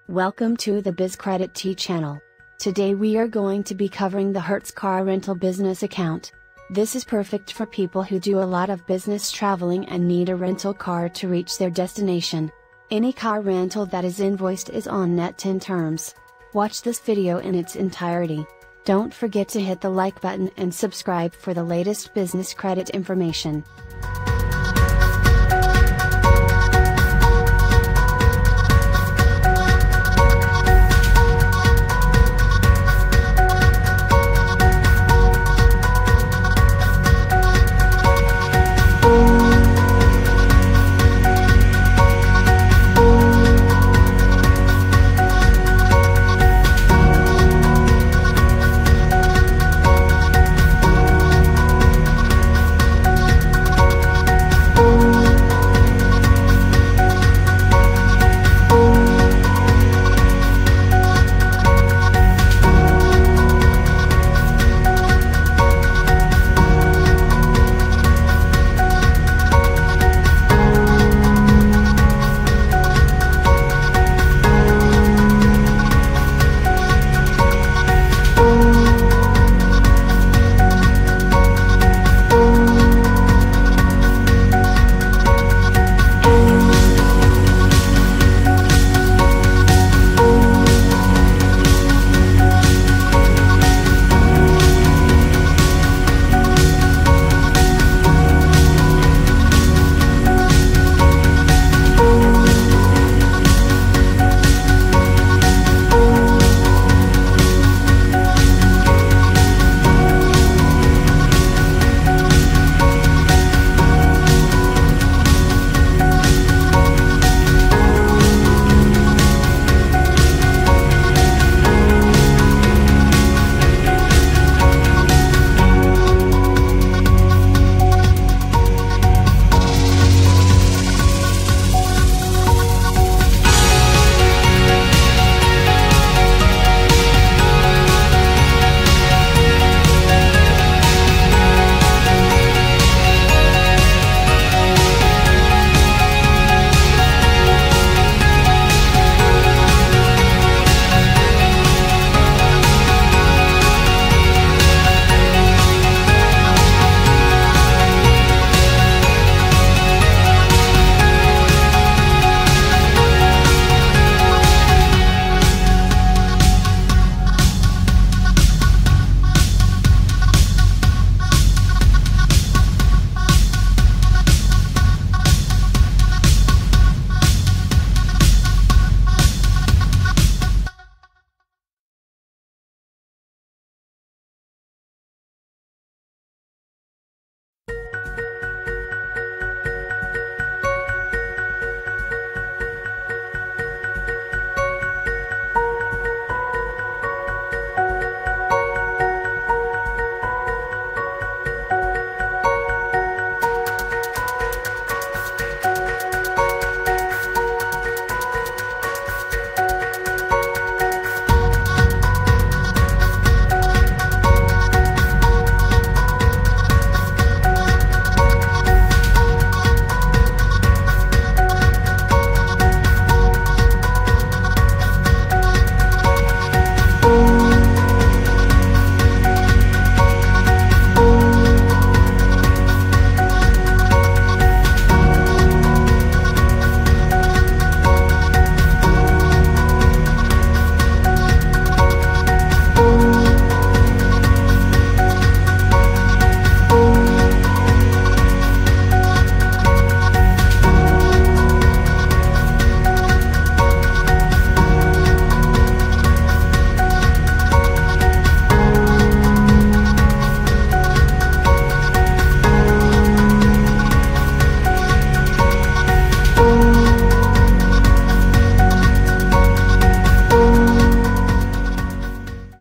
Welcome to the BizCredit T channel. Today we are going to be covering the Hertz car rental business account. This is perfect for people who do a lot of business traveling and need a rental car to reach their destination. Any car rental that is invoiced is on net 10 terms. Watch this video in its entirety. Don't forget to hit the like button and subscribe for the latest business credit information.